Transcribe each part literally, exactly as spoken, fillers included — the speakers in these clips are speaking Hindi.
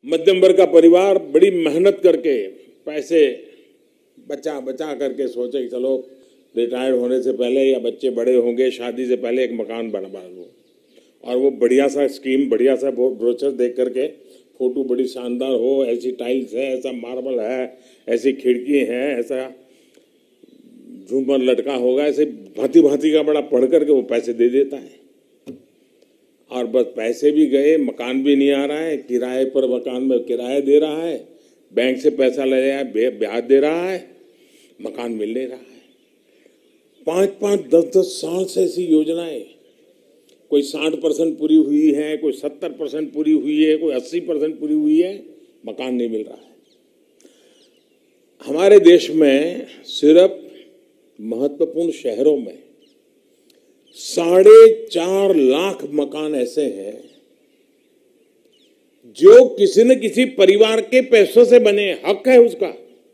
मध्यम वर्ग का परिवार बड़ी मेहनत करके पैसे बचा बचा करके सोचे कि चलो रिटायर्ड होने से पहले या बच्चे बड़े होंगे शादी से पहले एक मकान बनवा लूँ, और वो बढ़िया सा स्कीम, बढ़िया सा ब्रोचर देख करके, फोटो बड़ी शानदार हो, ऐसी टाइल्स है, ऐसा मार्बल है, ऐसी खिड़की है, ऐसा झूमर लटका होगा, ऐसे भांति भांति का बड़ा पढ़ करके वो पैसे दे देता है। और बस पैसे भी गए, मकान भी नहीं आ रहा है, किराए पर मकान में किराया दे रहा है, बैंक से पैसा ले रहा है, ब्याज दे रहा है, मकान मिल नहीं रहा है। पाँच पाँच दस दस साल से ऐसी योजनाएं, कोई साठ परसेंट पूरी हुई है, कोई सत्तर परसेंट पूरी हुई है, कोई अस्सी परसेंट पूरी हुई है, मकान नहीं मिल रहा है। हमारे देश में सिर्फ महत्वपूर्ण शहरों में साढ़े चार लाख मकान ऐसे हैं जो किसी न किसी परिवार के पैसों से बने, हक है उसका,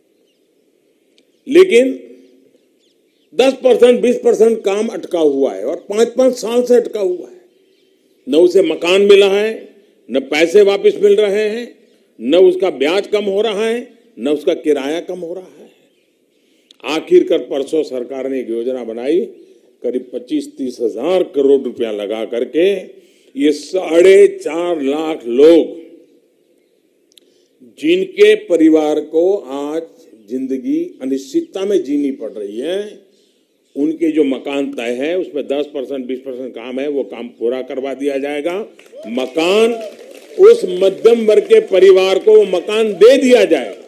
लेकिन दस परसेंट बीस परसेंट काम अटका हुआ है और पांच पांच साल से अटका हुआ है। न उसे मकान मिला है, न पैसे वापस मिल रहे हैं, न उसका ब्याज कम हो रहा है, न उसका किराया कम हो रहा है। आखिरकार परसों सरकार ने एक योजना बनाई, करीब पच्चीस तीस हजार करोड़ रुपया लगा करके ये साढ़े चार लाख लोग जिनके परिवार को आज जिंदगी अनिश्चितता में जीनी पड़ रही है, उनके जो मकान तय है उसमें दस परसेंट बीस परसेंट काम है, वो काम पूरा करवा दिया जाएगा। मकान उस मध्यम वर्ग के परिवार को मकान दे दिया जाएगा।